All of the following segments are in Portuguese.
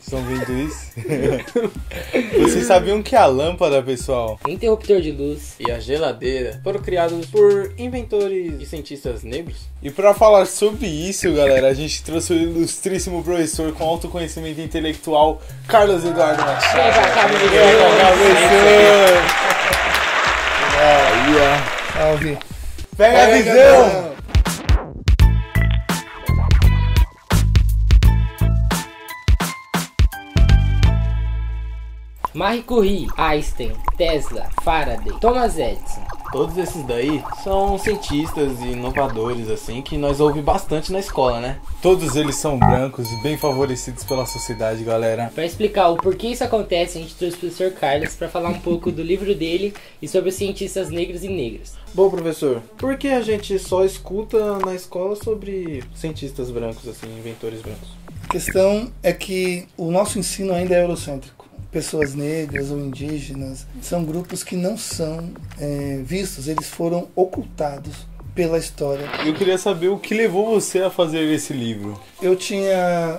Estão vendo isso? Vocês sabiam que a lâmpada, pessoal, interruptor de luz e a geladeira foram criados por inventores e cientistas negros? E para falar sobre isso, galera, a gente trouxe o ilustríssimo professor com autoconhecimento intelectual, Carlos Eduardo Machado. Chega, professor! Aí, ó. Salve. Pega a visão! Marie Curie, Einstein, Tesla, Faraday, Thomas Edison. Todos esses daí são cientistas e inovadores, assim, que nós ouvimos bastante na escola, né? Todos eles são brancos e bem favorecidos pela sociedade, galera. Para explicar o porquê isso acontece, a gente trouxe o professor Carlos para falar um pouco do livro dele e sobre os cientistas negros e negras. Bom, professor, por que a gente só escuta na escola sobre cientistas brancos, assim, inventores brancos? A questão é que o nosso ensino ainda é eurocêntrico. Pessoas negras ou indígenas são grupos que não são vistos, eles foram ocultados pela história. Eu queria saber o que levou você a fazer esse livro. Eu tinha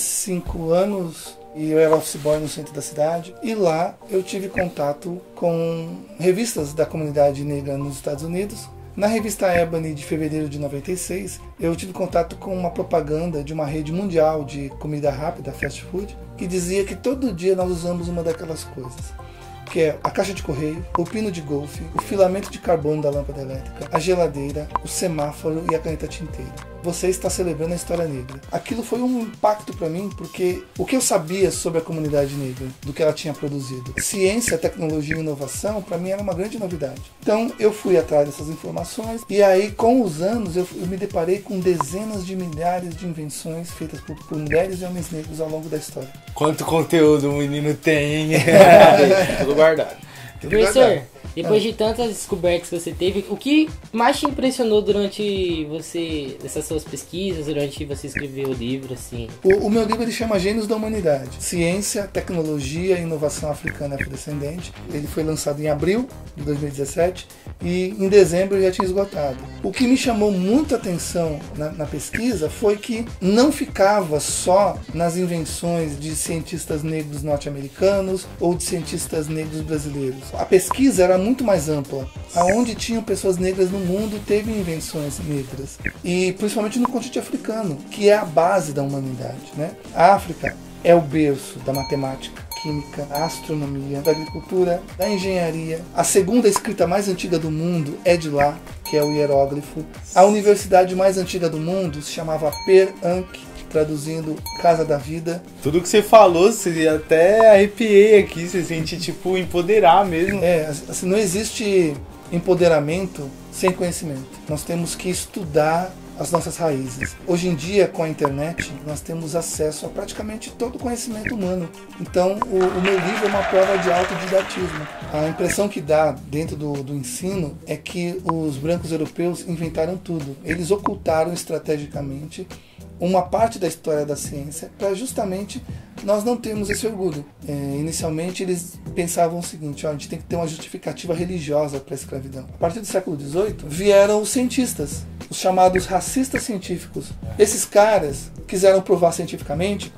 25 anos e eu era office boy no centro da cidade, e lá eu tive contato com revistas da comunidade negra nos Estados Unidos. Na revista Ebony de fevereiro de 96, eu tive contato com uma propaganda de uma rede mundial de comida rápida, fast food, que dizia que todo dia nós usamos uma daquelas coisas, que é a caixa de correio, o pino de golfe, o filamento de carbono da lâmpada elétrica, a geladeira, o semáforo e a caneta tinteira. Você está celebrando a história negra. Aquilo foi um impacto para mim, porque o que eu sabia sobre a comunidade negra, do que ela tinha produzido, ciência, tecnologia e inovação, para mim era uma grande novidade. Então eu fui atrás dessas informações, e aí com os anos eu me deparei com dezenas de milhares de invenções feitas por mulheres e homens negros ao longo da história. Quanto conteúdo o menino tem, hein? Tudo guardado. Professor, depois de tantas descobertas que você teve, o que mais te impressionou durante essas suas pesquisas, durante você escrever o livro, assim? O meu livro ele chama Gênios da Humanidade, Ciência, Tecnologia e Inovação Africana e Afrodescendente. Ele foi lançado em abril de 2017 e em dezembro já tinha esgotado. O que me chamou muita atenção na pesquisa foi que não ficava só nas invenções de cientistas negros norte-americanos ou de cientistas negros brasileiros. A pesquisa era muito mais ampla. Aonde tinham pessoas negras no mundo, teve invenções negras. E principalmente no continente africano, que é a base da humanidade, né? A África é o berço da matemática, química, da astronomia, da agricultura, da engenharia. A segunda escrita mais antiga do mundo é de lá, que é o hieróglifo. A universidade mais antiga do mundo se chamava Per Ankh, traduzindo Casa da Vida. Tudo que você falou, você até arrepiei aqui, você sente tipo empoderar mesmo. Assim, não existe empoderamento sem conhecimento. Nós temos que estudar as nossas raízes. Hoje em dia, com a internet, nós temos acesso a praticamente todo o conhecimento humano. Então, o meu livro é uma prova de autodidatismo. A impressão que dá dentro do ensino é que os brancos europeus inventaram tudo. Eles ocultaram estrategicamente uma parte da história da ciência para justamente nós não termos esse orgulho. Inicialmente eles pensavam o seguinte: a gente tem que ter uma justificativa religiosa para a escravidão. A partir do século XVIII vieram os cientistas, os chamados racistas científicos. Esses caras quiseram provar cientificamente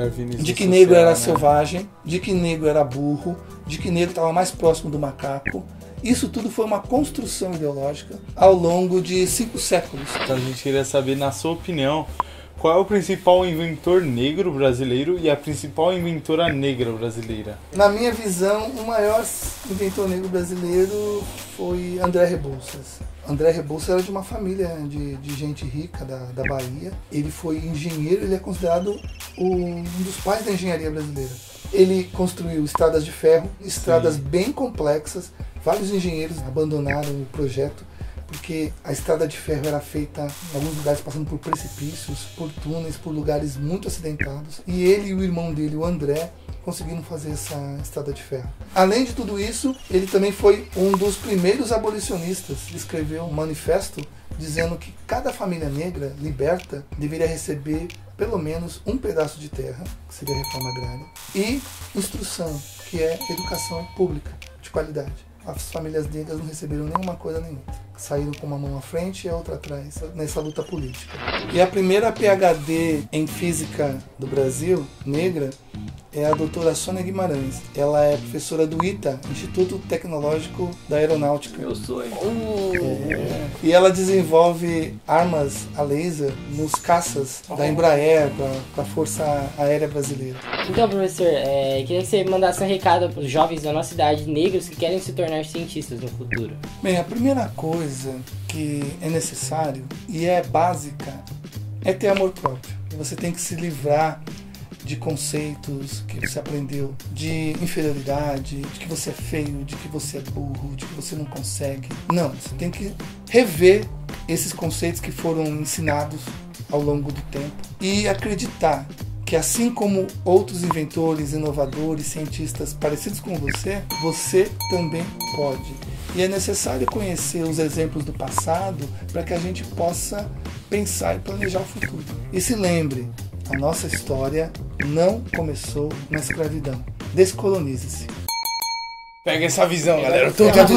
de que negro era selvagem, de que negro era burro, de que negro estava mais próximo do macaco. Isso tudo foi uma construção ideológica ao longo de 5 séculos. Então a gente queria saber, na sua opinião, qual é o principal inventor negro brasileiro e a principal inventora negra brasileira? Na minha visão, o maior inventor negro brasileiro foi André Rebouças. André Rebouças era de uma família de gente rica da Bahia. Ele foi engenheiro, ele é considerado um dos pais da engenharia brasileira. Ele construiu estradas de ferro, estradas bem complexas. Vários engenheiros abandonaram o projeto porque a estrada de ferro era feita em alguns lugares passando por precipícios, por túneis, por lugares muito acidentados. E ele e o irmão dele, o André, conseguiram fazer essa estrada de ferro. Além de tudo isso, ele também foi um dos primeiros abolicionistas. Ele escreveu um manifesto dizendo que cada família negra liberta deveria receber pelo menos um pedaço de terra, que seria a reforma agrária, e instrução, que é educação pública de qualidade. as famílias negras não receberam nenhuma coisa nem outra. Saíram com uma mão à frente e a outra atrás nessa luta política. E a primeira PhD em física do Brasil, negra, é a doutora Sônia Guimarães. Ela é professora do ITA, Instituto Tecnológico da Aeronáutica. Meu sonho. E ela desenvolve armas a laser nos caças da Embraer, para a Força Aérea Brasileira. Então, professor, queria que você mandasse um recado para os jovens da nossa idade, negros, que querem se tornar cientistas no futuro. Bem, a primeira coisa que é necessário e é básica é ter amor próprio. Você tem que se livrar de conceitos que você aprendeu de inferioridade, de que você é feio, de que você é burro, de que você não consegue. Não, você tem que rever esses conceitos que foram ensinados ao longo do tempo e acreditar que, assim como outros inventores, inovadores, cientistas parecidos com você, você também pode. E é necessário conhecer os exemplos do passado para que a gente possa pensar e planejar o futuro. E se lembre, a nossa história não começou na escravidão. Descolonize-se. Pega essa visão, galera.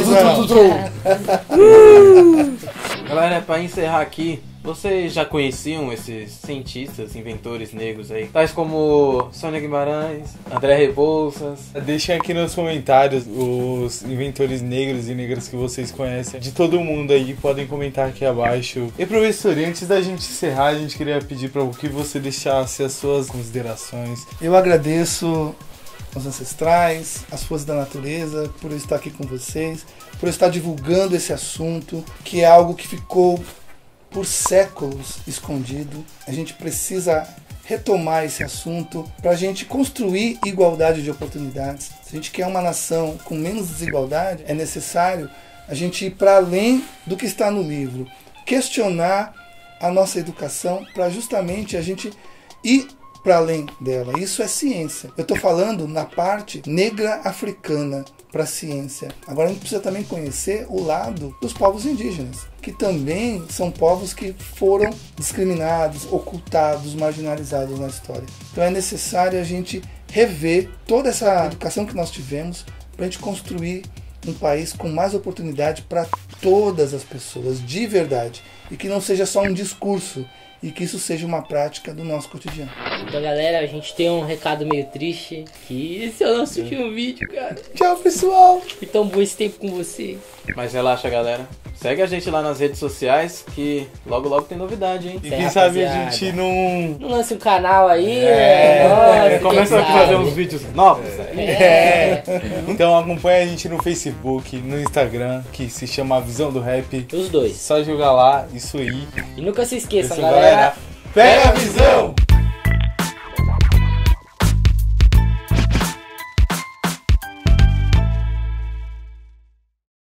Galera, para encerrar aqui, vocês já conheciam esses cientistas, inventores negros aí? Tais como Sônia Guimarães, André Rebouças. Deixem aqui nos comentários os inventores negros e negras que vocês conhecem. De todo mundo aí, podem comentar aqui abaixo. E professor, antes da gente encerrar, a gente queria pedir para que você deixasse as suas considerações. Eu agradeço aos ancestrais, às forças da natureza, por eu estar aqui com vocês, por eu estar divulgando esse assunto, que é algo que ficou por séculos escondido. A gente precisa retomar esse assunto para a gente construir igualdade de oportunidades. Se a gente quer uma nação com menos desigualdade, é necessário a gente ir para além do que está no livro, questionar a nossa educação para justamente a gente ir para além dela. Isso é ciência. Eu estou falando na parte negra africana para a ciência. Agora a gente precisa também conhecer o lado dos povos indígenas, que também são povos que foram discriminados, ocultados, marginalizados na história. Então é necessário a gente rever toda essa educação que nós tivemos para a gente construir um país com mais oportunidade para todas as pessoas, de verdade. E que não seja só um discurso, e que isso seja uma prática do nosso cotidiano. Então, galera, a gente tem um recado meio triste, que esse é o nosso último vídeo, cara. Tchau, pessoal! Foi tão bom esse tempo com você. Mas relaxa, galera. Segue a gente lá nas redes sociais, que logo logo tem novidade, hein? E quem sabe a gente não... Não lance um canal aí, começa a fazer uns vídeos novos. Então acompanha a gente no Facebook, no Instagram, que se chama Visão do Rap. Os dois. Só jogar lá, isso aí. E nunca se esqueçam, Pessoal, galera. pega a visão!